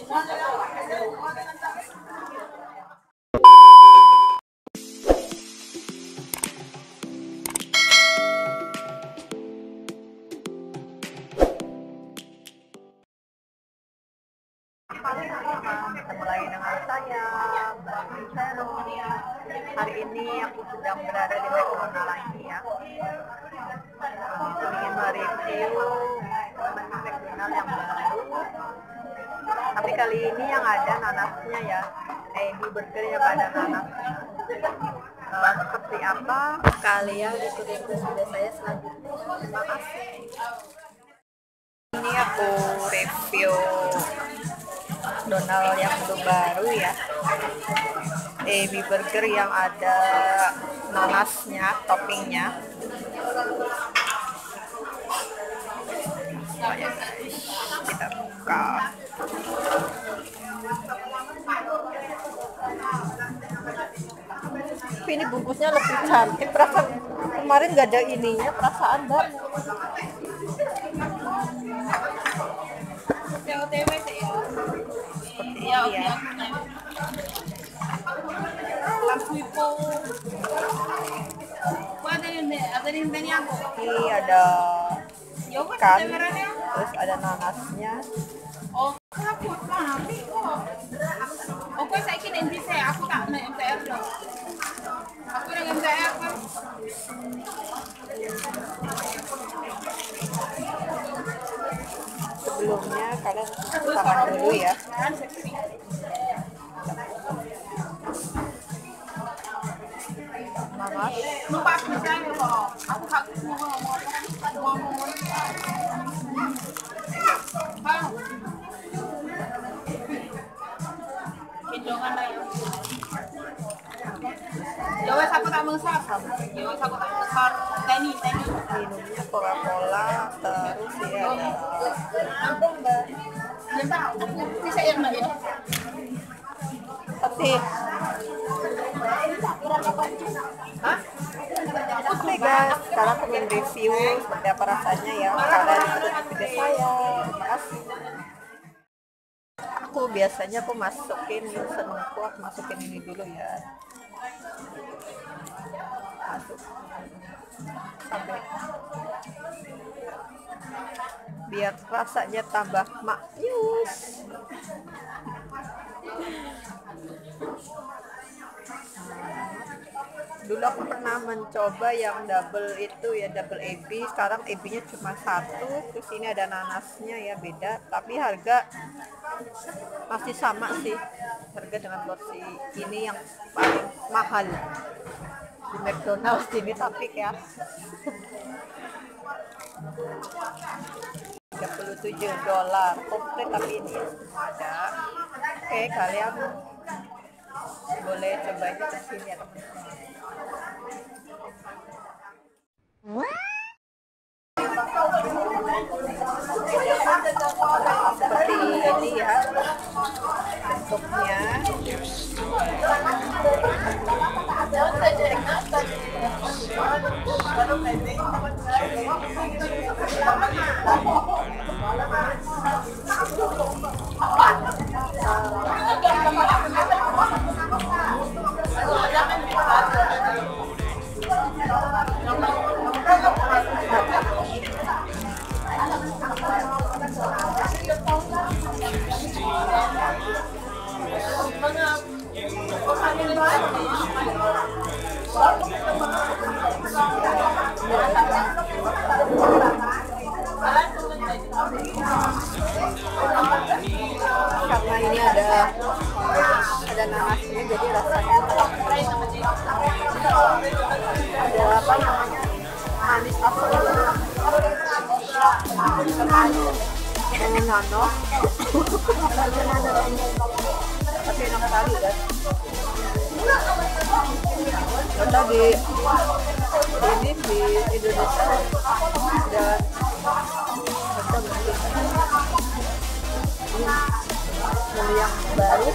Ketemu lagi dengan saya, Mbak Vero. Hari ini aku sedang berada di McDonald lagi ya. Aku ingin mereview menu McDonald yang baru. Tapi kali ini yang ada nanasnya ya. Di burger yang ada nanasnya. Seperti apa? Kalian ikuti video saya selanjutnya. Terima kasih. Ini aku review McDonald yang baru ya, AB Burger yang ada nanasnya, toppingnya. Oh ya guys, kita buka. Tapi ini bungkusnya lebih cantik, perasaan kemarin gak ada ininya, perasaan banget. Seperti ini ya. Ini ada ikan, terus ada nanasnya. Sebelumnya kalian makan dulu ya. Nanas. Minumnya Coca-Cola, terus ya Oke guys, sekarang aku ingin review seperti apa rasanya ya. Kalian ikuti video saya. Terima kasih. Aku biasanya masukin senungku, aku masukin ini dulu ya. Masuk sampai biar rasanya tambah maknyus. Dulu aku pernah mencoba yang double itu ya, double AB. Sekarang AB-nya cuma satu, terus ini ada nanasnya ya, beda. Tapi harga masih sama sih, harga dengan porsi ini yang paling mahal di McDonald's ini, tapi ya $37 komplit, tapi ini ada. Oke, kalian boleh cobain ke sini ya teman-teman. Seperti ini ya bentuknya. Karena ini ada nanasnya, jadi rasanya ada apa namanya, manis asam nano. Tapi enak sekali guys. Karena di Indonesia dan menu yang baru.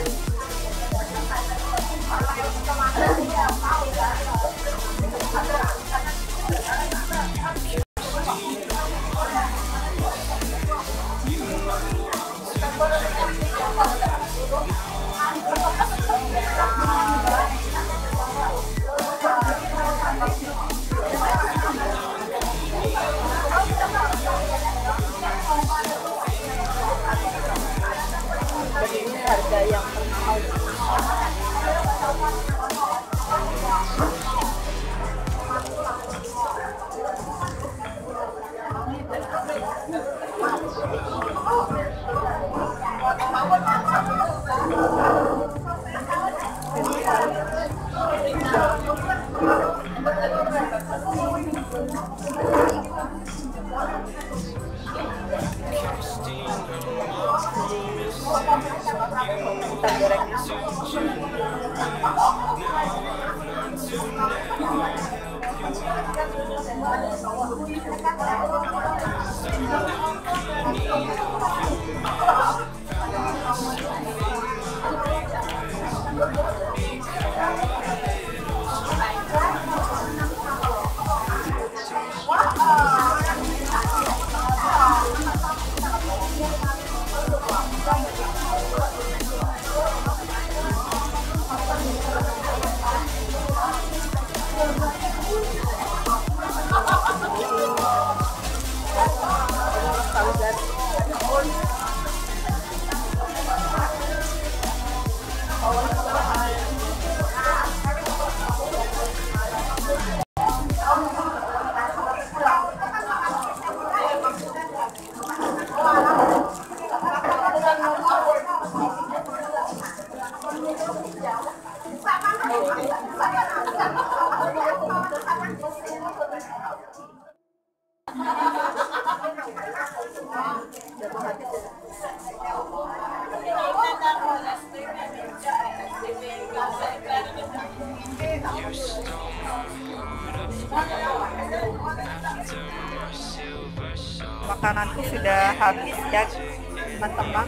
Makananku sudah habis ya teman-teman.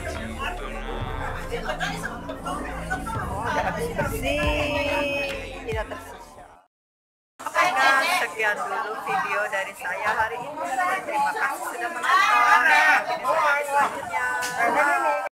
Oh, udah habis bersih, tidak tersisa. Oke guys, sekian dulu